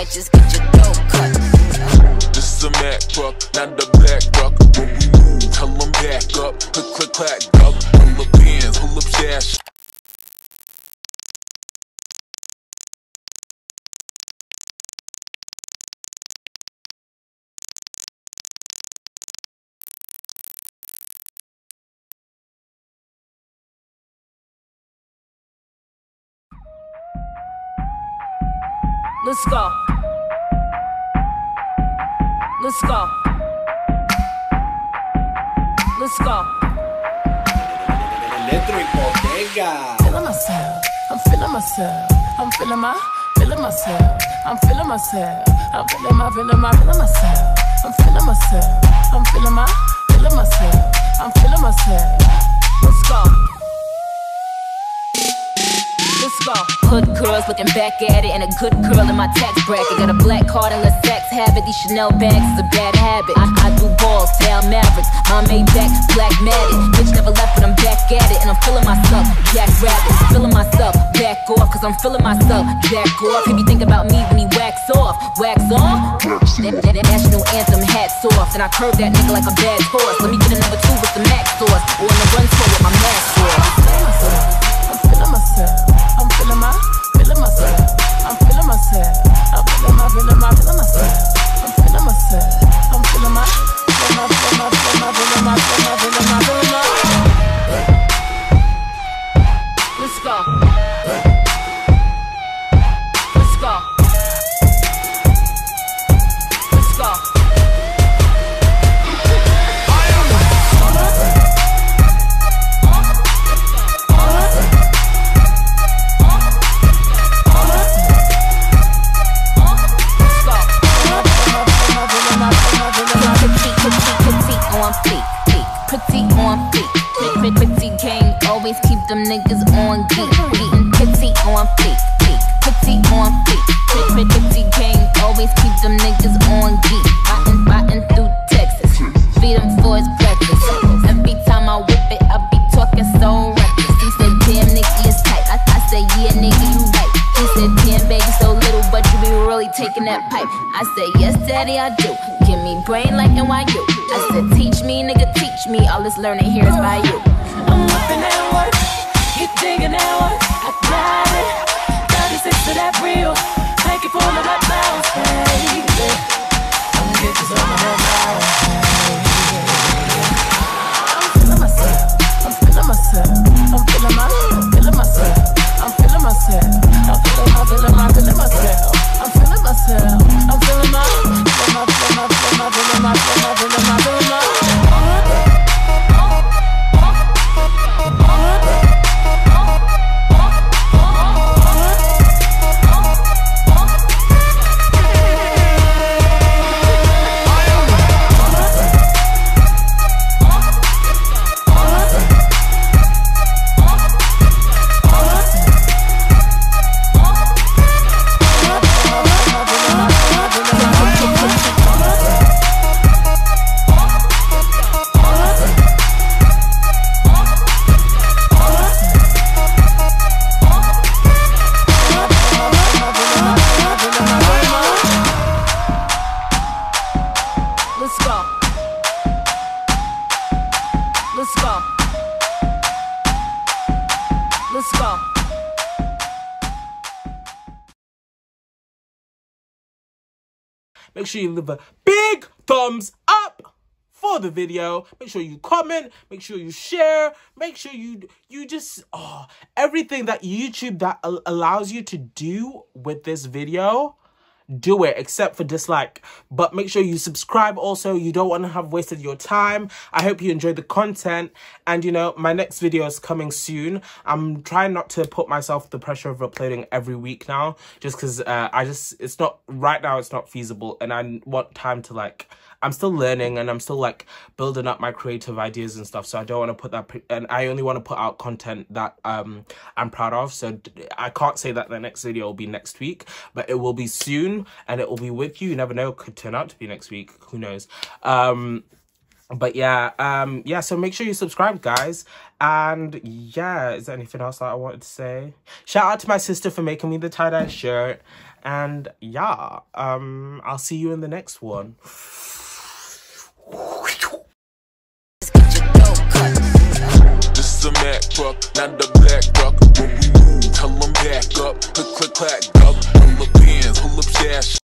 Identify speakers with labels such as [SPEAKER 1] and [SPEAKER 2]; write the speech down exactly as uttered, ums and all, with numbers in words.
[SPEAKER 1] might just get your throat cut.
[SPEAKER 2] This is a Mac truck, not the black truck. When we move, tell them back up. Click, click, clack, duck. Pull up pins, pull up shash.
[SPEAKER 1] Let's go. Let's go. Let's go. Feeling myself. I'm feeling myself. I'm feeling my, feeling myself. I'm feeling myself. I'm feeling my, feeling my, feeling myself. I'm feeling myself. I'm feeling my, feeling myself. I'm feeling myself. Let's go. Let's go. Hood girls looking back at it, and a good girl in my tax bracket. Got a black card and less sex habit. These Chanel bags is a bad habit. I, I do balls, down Mavericks. My Maybach, black matted. Bitch never left, but I'm back at it. And I'm feeling myself, Jack Rabbit. Feeling myself, back off, cause I'm feeling myself, Jack off. He be thinking about me when he wax off. Wax on? That, that, that national anthem, hats off. And I curve that nigga like a bad horse. Let me get a number two with the max sauce. Or on the run tour with my mask off. I'm feeling myself. I'm feeling my, feeling myself. I'm feeling myself. I'm feeling my, feeling my, feeling myself. I'm feeling myself. I'm feeling my, feeling my, feeling my, feeling my, feeling my, feeling my, feeling my, feeling my. Let's go. Let's go. Let's go. Petite on feet, petite gang, always keep them niggas on geek. Eating petite on feet, petite on feet, petite gang, always keep them niggas on geek. Riding, riding through Texas, feed him for his breakfast. Every time I whip it, I be talking so reckless. He said, damn nigga, it's tight. I, I said, yeah nigga, you right. He said, damn baby, so little, but you be really taking that pipe. I said, yes daddy, I do. Give me brain like N Y U. I said, teach me, nigga, teach me. All this learning here is by you. I'm whipping that work, you digging that work. I got it, thirty-six to that real. Make it pull it up now, baby. I'm gonna get you some of that now, I'm feeling myself, I'm feeling myself. I'm feeling my, feeling myself. I'm feeling myself. I'm feeling my, feeling my, feeling myself. I'm feeling myself. I'm feeling my, feeling my, feeling my, feeling my, feeling my, feeling my, feeling my, feeling my.
[SPEAKER 3] Make sure you leave a big thumbs up for the video. Make sure you comment. Make sure you share. Make sure you you just oh everything that YouTube that allows you to do with this video. Do it, except for dislike. But make sure you subscribe also. You don't want to have wasted your time. I hope you enjoyed the content. And, you know, my next video is coming soon. I'm trying not to put myself the pressure of uploading every week now. Just because uh, I just, it's not, right now it's not feasible. And I want time to, like, I'm still learning and I'm still, like, building up my creative ideas and stuff. So I don't want to put that, and I only want to put out content that um I'm proud of. So I can't say that the next video will be next week, but it will be soon and it will be with you. You never know, it could turn out to be next week. Who knows? Um, But yeah, um, yeah, so make sure you subscribe, guys. And yeah, is there anything else that I wanted to say? Shout out to my sister for making me the tie-dye shirt. And yeah, um, I'll see you in the next one.
[SPEAKER 2] This is a Mac truck, not the black truck. When we move, tell them back up. Click, click, clack, duck. Pull up bands, pull up shash.